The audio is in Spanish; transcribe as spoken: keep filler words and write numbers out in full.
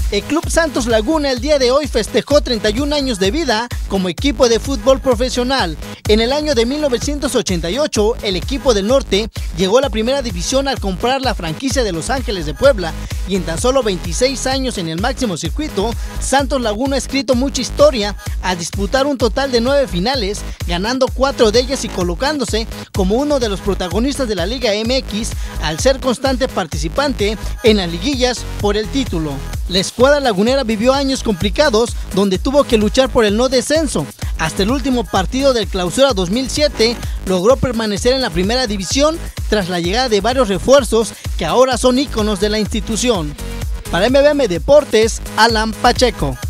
El Club Santos Laguna el día de hoy festejó treinta y un años de vida como equipo de fútbol profesional. En el año de mil novecientos ochenta y ocho, el equipo del norte llegó a la primera división al comprar la franquicia de Los Ángeles de Puebla, y en tan solo veintiséis años en el máximo circuito, Santos Laguna ha escrito mucha historia al disputar un total de nueve finales, ganando cuatro de ellas y colocándose como uno de los protagonistas de la Liga M X al ser constante participante en las liguillas por el título. La escuadra lagunera vivió años complicados donde tuvo que luchar por el no descenso. Hasta el último partido del Clausura dos mil siete logró permanecer en la primera división tras la llegada de varios refuerzos que ahora son íconos de la institución. Para M B M Deportes, Alan Pacheco.